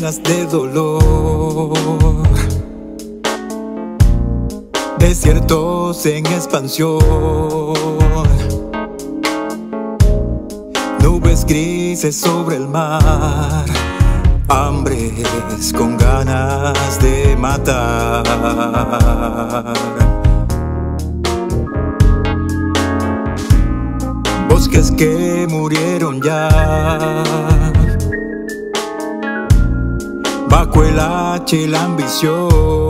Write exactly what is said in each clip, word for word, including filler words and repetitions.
llenas de dolor, desiertos en expansión, nubes grises sobre el mar, hambres con ganas de matar. Bosques que murieron ya bajo el hacha y la ambición,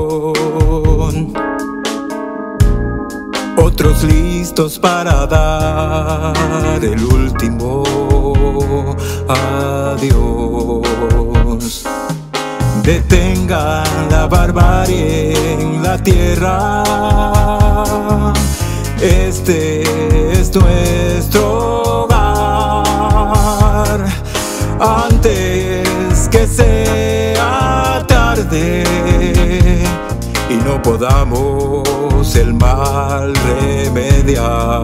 otros listos para dar el último adiós. Detengan la barbarie en la tierra, este es nuestro hogar. Antes que sea tarde y no podamos el mal remediar.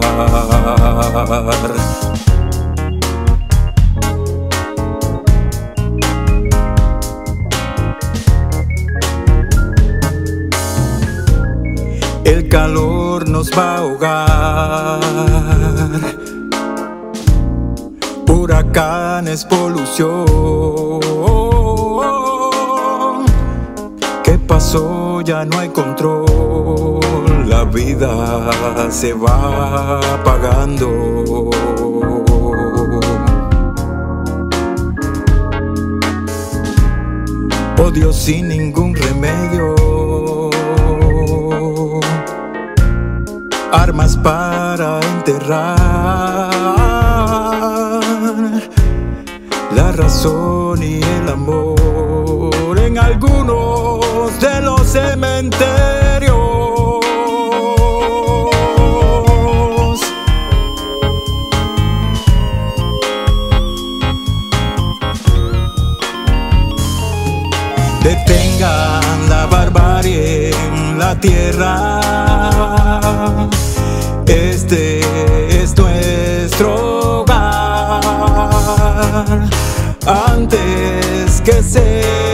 El calor nos va a ahogar, huracanes, polución. ¿Qué pasó? Ya no hay control, la vida se va apagando. Odio sin ningún remedio, armas para enterrar la razón y el amor en algunos de los cementerios. Detengan la barbarie en la tierra, este es nuestro hogar. Antes que sea